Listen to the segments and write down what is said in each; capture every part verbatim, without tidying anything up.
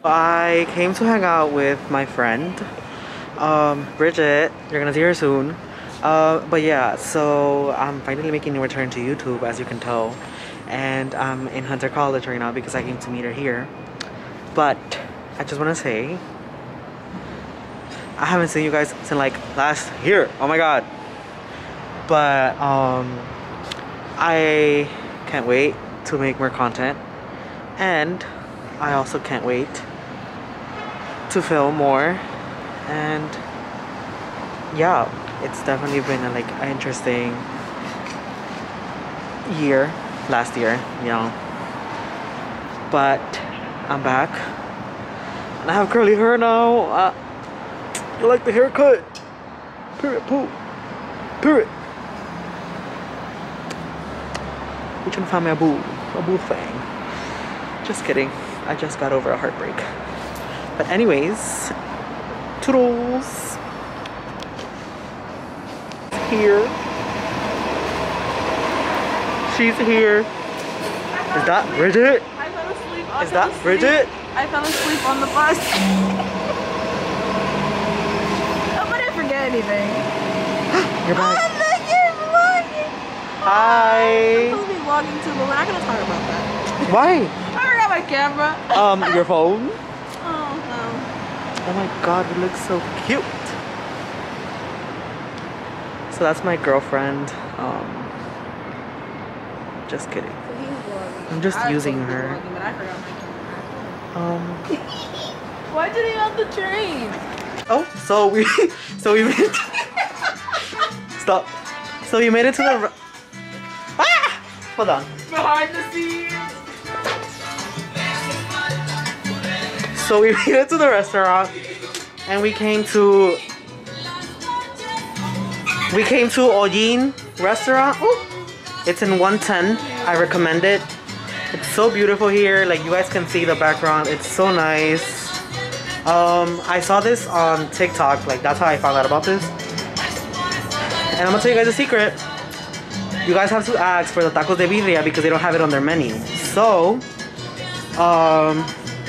I came to hang out with my friend, um, Bridget. You're gonna see her soon. Uh, but yeah, so I'm finally making a return to YouTube, as you can tell. And I'm in Hunter College right now because I came to meet her here. But I just want to say, I haven't seen you guys since like last year. Oh my god. But um, I can't wait to make more content. And I also can't wait to film more. And yeah, it's definitely been a, like an interesting year, last year, you know. But I'm back, and I have curly hair now. Uh, you like the haircut? Period. Poo. Period. You trying to find me a boo, a boo thing? Just kidding. I just got over a heartbreak. But anyways, toodles. Here. She's here. Is that Bridget? I fell asleep. I Is fell that asleep. Bridget? I fell asleep on the bus. Oh, but I didn't forget anything. You're back. Oh, look, you're vlogging. Hi. I'm supposed to be vlogging too, but we're not gonna talk about that. Why? I forgot my camera. Um, your phone? Oh no. Oh my god, you look so cute. So that's my girlfriend. Um, just kidding. So he's vlogging. I'm just I was using supposed to be her. vlogging, but I forgot my camera. Um. Why did he on the train? Oh, so we, so we made. Stop. So you made it to the. Ah! Hold on. Behind the scenes. So we made it to the restaurant, and we came to. We came to Ojin restaurant. Ooh. It's in one ten. I recommend it. It's so beautiful here. Like, you guys can see the background. It's so nice. Um, I saw this on TikTok. Like, that's how I found out about this. And I'm gonna tell you guys a secret. You guys have to ask for the tacos de birria because they don't have it on their menu. So, um,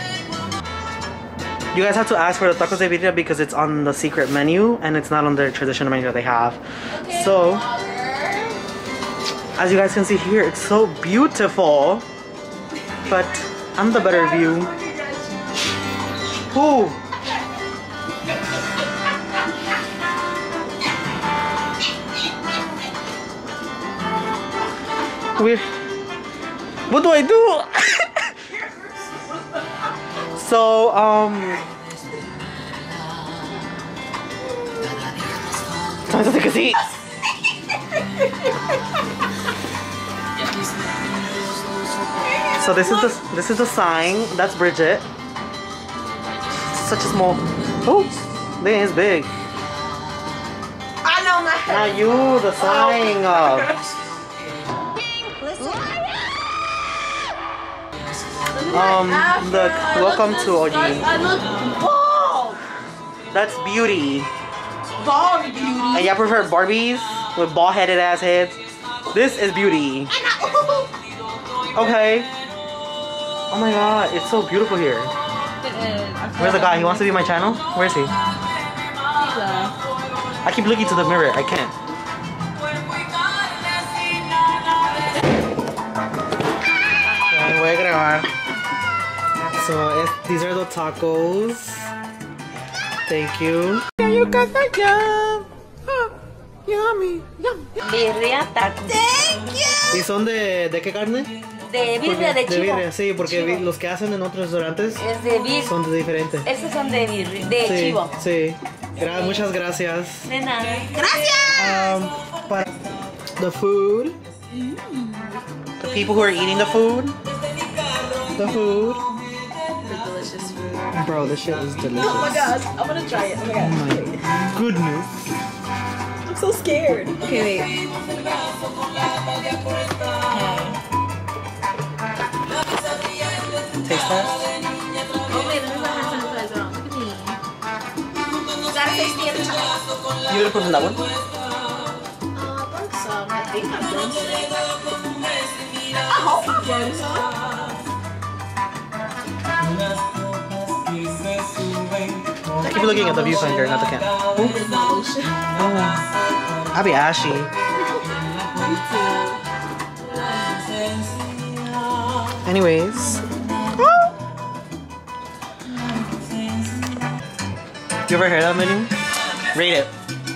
you guys have to ask for the tacos de birria because it's on the secret menu and it's not on their traditional menu that they have. So, as you guys can see here, it's so beautiful. But I'm the better view. Who? We. What do I do? So um. Time to take a seat. So this is the this is the sign. That's Bridget. Such a small. Oh, this is big. I know my head. Not you, the sign. Uh, um, the welcome to Ojin. I look bald. That's beauty. Bald beauty. And y'all prefer Barbies with bald-headed ass heads? This is beauty. Okay. Oh my god, it's so beautiful here. It is. Where's the guy? He wants to be my channel? Where is he? I keep looking to the mirror. I can't. Okay, voy a grabar. So es, these are the tacos. Thank you. You got that yum. Huh. Yummy. Yum. Birria tacos. Thank you. ¿Y son de, de qué carne? De birria de De chivo. birria, sí, porque vi- los que hacen en otros restaurantes Es de birria. son de diferentes. Estos son de birria, de Sí, chivo. sí. Gra- muchas gracias. De nada. Gracias. Um, para the food. The people who are eating the food. The food. The delicious food. Bro, this shit is delicious. Oh my gosh, I want to try it. Oh my gosh. Oh my goodness. I'm so scared. Okay, wait. Taste test. Oh wait, let me put hand sanitizer on. Look at me. You gotta face the other side. You gonna put in that one? Uh, I think so. I think I've done some. I hope I've done some. I keep looking at the viewfinder, not the camera. It's not lotion. Oh, I'll be ashy. Anyways. You ever heard that menu? Rate it.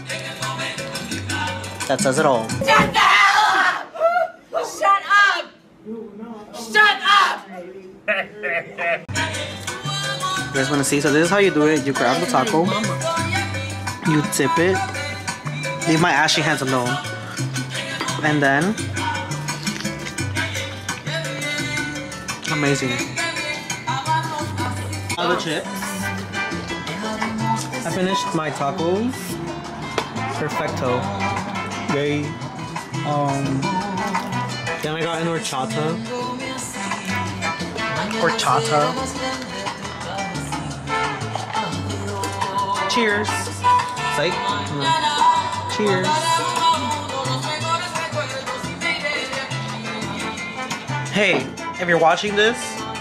That says it all. Shut the hell up! Shut up! Shut up! You guys want to see? So this is how you do it. You grab the taco. You tip it. Leave my ashy hands alone. And then... amazing. All the chips. I finished my tacos. Perfecto. Yay. Um, then I got an horchata. Horchata. Cheers. Psych. Cheers. Hey, if you're watching this.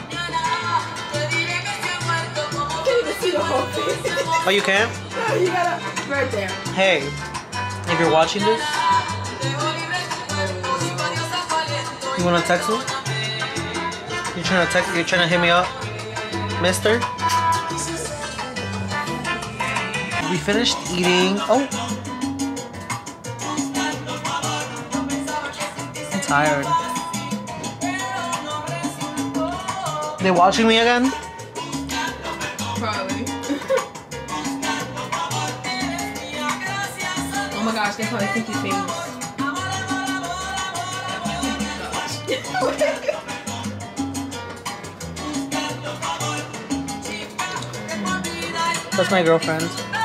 See the whole thing. Oh, you can't? No, you gotta right there. Hey, if you're watching this, you wanna text me? You're trying to text? You're trying to hit me up, Mister? We finished eating. Oh, I'm tired. They watching me again? Probably. Oh my gosh, they probably think he's famous. That's my girlfriend.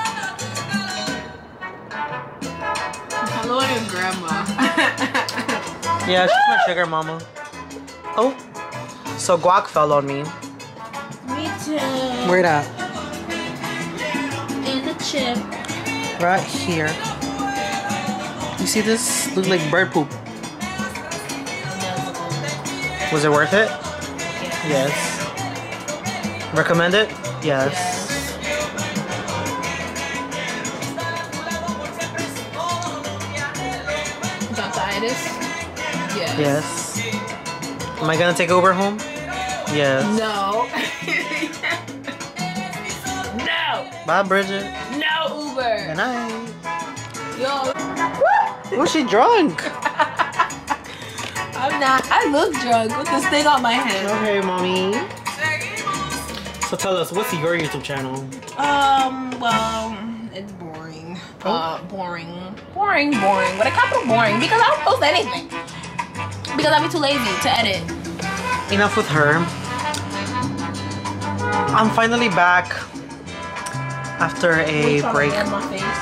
Hello, your grandma. Yeah, she's my sugar mama. Oh, so guac fell on me. Me too. Where at? In the chip. Right here. You see this? Looks like bird poop. Was it worth it? Yes. Recommend it? Yes. Got the itis? Yes. Yes. Am I gonna take Uber home? Yes. No. No. Bye, Bridget. No Uber. Good night. Yo. Was she drunk? I'm not. I look drunk with this thing on my head. Okay, mommy. So tell us, what's your YouTube channel? Um, well, it's boring. Oh. Uh, boring. Boring, boring. With a capital boring. Because I don't post anything. Because I'll be too lazy to edit. Enough with her. I'm finally back after a break. To warm my face.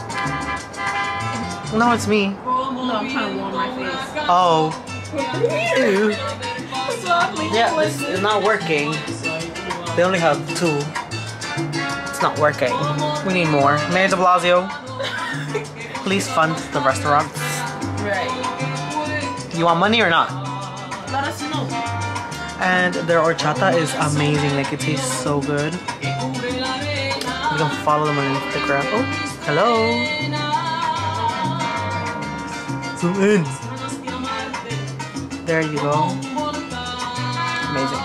No, it's me. No, I'm trying to warm my face. Oh. Ew. Lovely. Yeah, this is not working. They only have two. It's not working. We need more. Mayor de Blasio, please fund the restaurants. Right. You want money or not? Let us know. And their horchata is amazing. Like, it tastes so good. You can follow them on Instagram. Oh, hello. Zoom in. There you go. Amazing.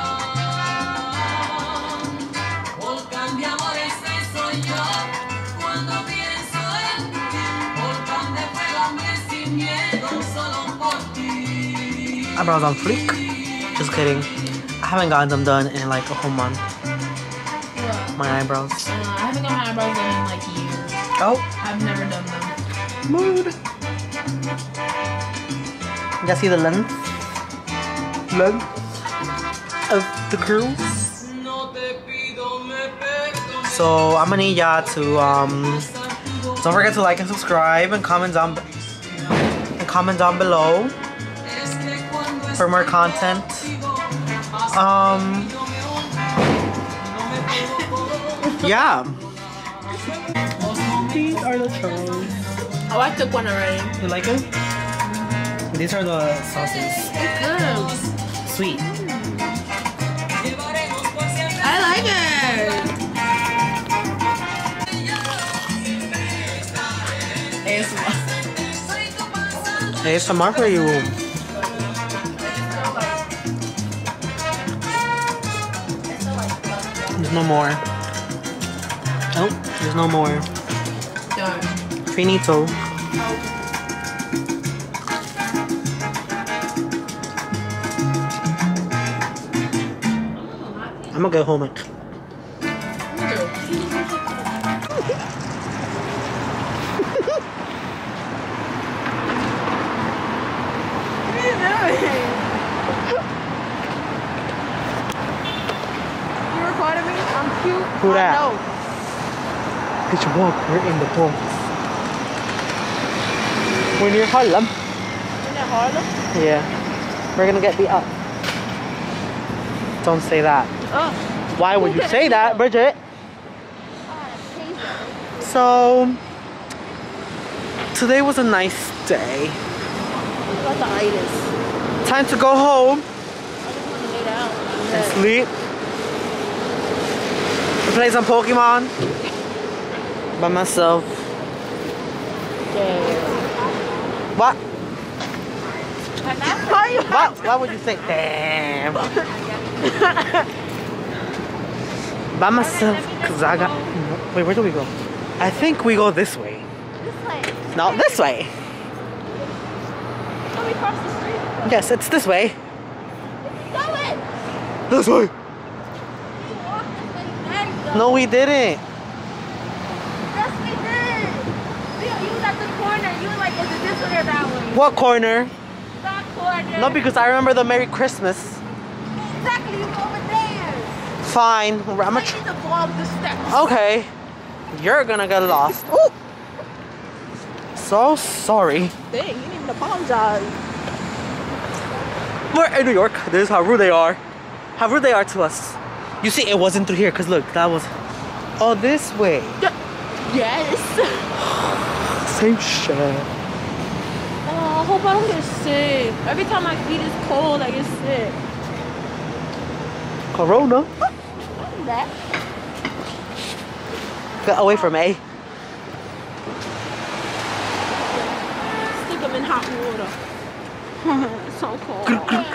Eyebrows on fleek. Just kidding. I haven't gotten them done in like a whole month. What? My eyebrows. Uh, I haven't got my eyebrows done in like years. Oh. I've never done them. Mood. You guys see the length? Length of the curls? So I'm gonna need y'all to um don't forget to like and subscribe and comment down and comment down below for more content. Um yeah. These are the churros. Oh, I took one already. You like them? These are the sauces. It's good. Sweet. I like it. A S M R for you. There's no more. Oh, there's no more. Done. Finito. I'm gonna go home. And Who that? No. Did you walk? We're in the pool. We're near Harlem. Isn't that Harlem? Yeah. We're gonna get beat up. Don't say that. Oh. Why would you say that, Bridget? So, today was a nice day. What the itis? Time to go home I just want to lay down. and sleep. Play some Pokemon by myself. Yeah. What? Why you What? Why would you say damn? By myself, cause I got. Wait, where do we go? I think we go this way. This way. No, this way. Oh, we crossed the street. Yes, it's this way. Go it. This way. You walked this way. There you go. No, we didn't. Yes, we did. You, you was at the corner. You were like, is it this way or that way? What corner? That corner. No, because I remember the Merry Christmas. Exactly. You were over there. Fine. I'm I gonna. need to vlog the steps. Okay. You're gonna get lost. Ooh. So sorry. Dang, you didn't even apologize. We're in New York. This is how rude they are. How rude they are to us. You see, it wasn't through here, because look, that was... Oh, this way. Yes. Same shit. Oh, I hope I don't get sick. Every time my feet is cold, I get sick. Corona. What's that? Get away from A. Stick them in hot water. It's so cold.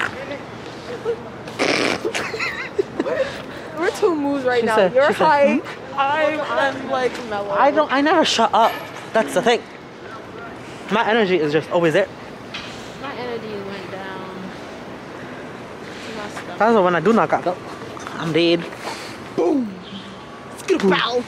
We're two moves right She now. said- You're she said, high. I'm, I'm like mellow. I don't... I never shut up. That's the thing. My energy is just always there. My energy went down. To my stomach. That's when I do not got up. I'm dead. Boom. Bow.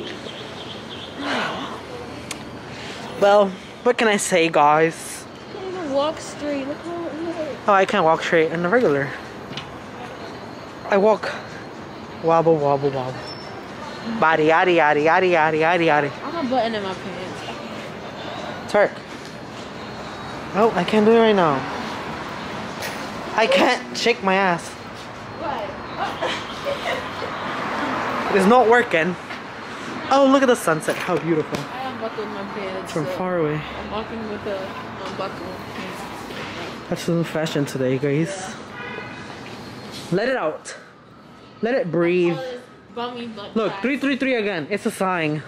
Well, what can I say, guys? Can't even walk straight. Look how it looks. Oh, I can't walk straight in the regular. I walk wobble, wobble, wobble. Body, yaddy, yaddy, yaddy, yaddy, yaddy, yaddy. I'm a button in my pants. Turk. Oh, I can't do it right now. I can't shake my ass. What? It's not working. Oh, look at the sunset. How beautiful. I unbuckled my pants. From so far away. I'm walking with a unbuckled pants. That's the fashion today, guys. Let it out. Let it breathe. All this bummy butt Look, crack. three three three again. It's a sign.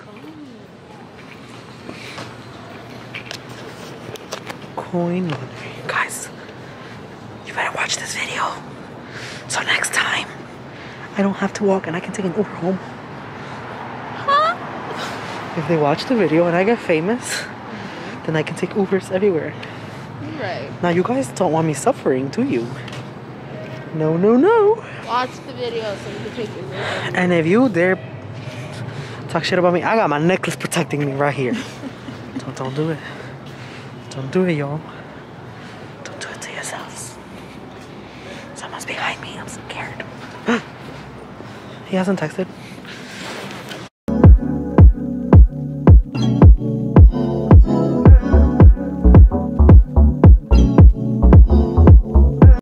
Coin money. Guys, you better watch this video. So next time, I don't have to walk and I can take an Uber home. Huh? If they watch the video and I get famous, then I can take Ubers everywhere. Right. Now you guys don't want me suffering, do you? No, no, no. Watch the video so you can take your video. And if you dare talk shit about me, I got my necklace protecting me right here. don't, don't do it. Don't do it, y'all. Don't do it to yourselves. Someone's behind me. I'm scared. He hasn't texted.